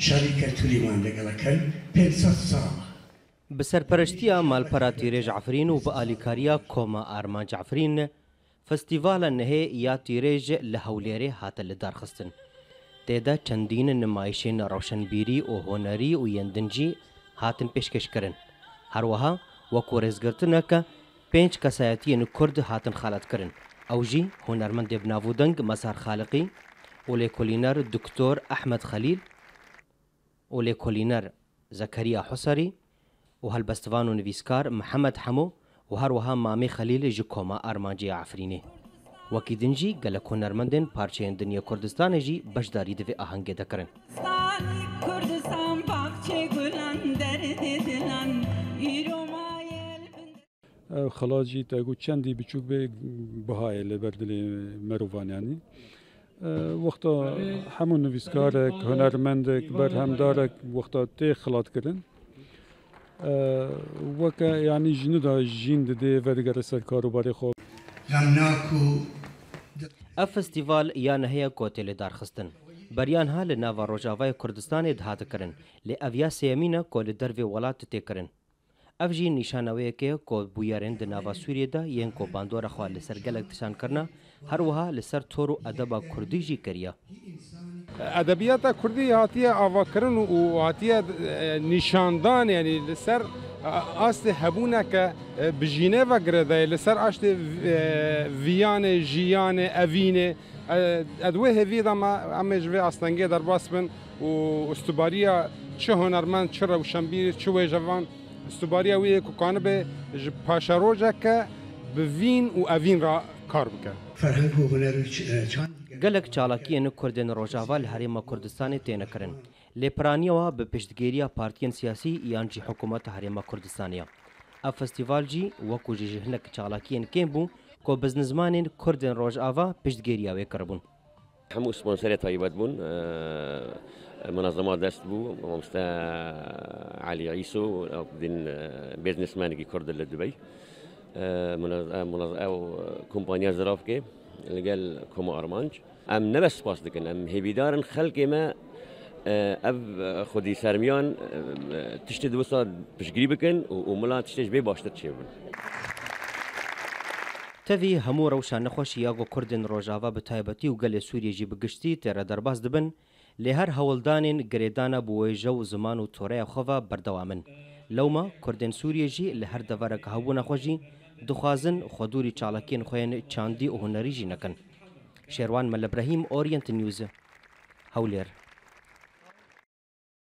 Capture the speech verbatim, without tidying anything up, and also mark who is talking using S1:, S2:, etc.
S1: شاریکەرتوریمان لەگەڵەکەن پێنجسەد ساڵە.
S2: بسەرپەرشتیە مالپەرە تیرێژ عفرین و بە ئالیکاریە کۆما ئارمانج عفرین فستیڤالە نهێ یا تیرێژ لە هەولێرێ هاتە لە دارخستن. تێدا چەندین نمایشین ڕەوشنبیری و هۆنەری و یەندنجی هاتن پێشکەشکردن. هەروەها وەکو ڕێزگرتنەکە پێنج کەسایەتیین کورد هاتن خاڵەتکردن. ئەوژی هۆنەرمەندێ بناوودەنگ مەسار خالقی و لێکۆلینەر دکتۆر ئەحمەد خەلیل و لێکۆلینەر زەکەریا حوسەری و هەلبەستوان و نویسکار محەممەد حەموو و هەروەها مامی خەلیل ژ کۆما ئارمانجی عفرینێ. وەکی دنجی گەلە هۆنەرمەندên پارچەیەن دنیا کوردستانێژی بەشداری divê ahengê دەکردن.
S3: خەڵاجی تەگو چەندی بچووک بێ بەهایە لەبەر dilê merûvanyanî. Wexta hemû nivîskarek, hunermendek, berhemdarek wexta tê xilatkirin. Weke yanî ji nida jîn didê vedigere ser karobarê xwe.
S2: Ev festîval ya neheya gotê lê darxistin. Beriyan ha li nava Rojavayê Kurdistanê dihatikirin, lê ev ya sêyemîn e ku li dervê welatê tê kirin. Ev jî nîşaneweyekê ye ku bûyerên di nava Sûriyê de yên ku bandora xwe li ser gelek tişankirina, her wiha li ser tor û edeba Kurdî jî kiriye.
S4: Edebiyata Kurdî hatiye avakirin û hatiye nîşandan yanî li ser astê hebûneke bijînê vegire de li ser aştê viyanê, jiyanê, evînê ed wê hêvî de me em ê ji vê astengê derbas bin û stûbariya çi hunermend, çi rewşenbîr, çi wêjevan stûbariya wî yê ku kanibe ji paşerojeke bi vîn û evîn re kar bike.
S2: Gelek çalakiyên Kurdên Rojava li Herêma Kurdistanê têne kirin. Lêpiraniya bi piştgiriya partiyên siyasî yan jî hikûmeta Herêma Kurdistanê ye. Ev festîval jî wekû ji hinek çalakiyên kêm bû ku biznizmanên Kurdên Rojava piştgiriya wê kiribûn.
S5: Hemû sponserê taybet bûn. منظمات دست بو مامۆستا علی عیسۆ دین بێزنسمانێکی کورد لە دوبەی ئەو کۆمپانیا زراافکێ لەگەل کۆما ئارمانج ئەم نەبە سپاس دەکەن ئەم هێویدارن خەڵکێ me ev xwedî sermiyan tiştê diwisa piştgirî bikin û mila tiştê ji bê baştir çêbin.
S2: Tevî hemû rewşa nexweşî ya ku Kurdên Rojava bi taybetî û gelê Sûriyê jî bi giştî têre derbas dibin, lê her hewildanên girêdana bi wêje û ziman û toreya xwe ve berdewam in. Lewma Kurdên Sûriyê jî li her devereke hebûna xwe jî dixwazin xwedûrî çalakiyên xwe yên çandî û hunerî jî nekin. Şêrwan Melebrehîm, Orient News, Hewlêr.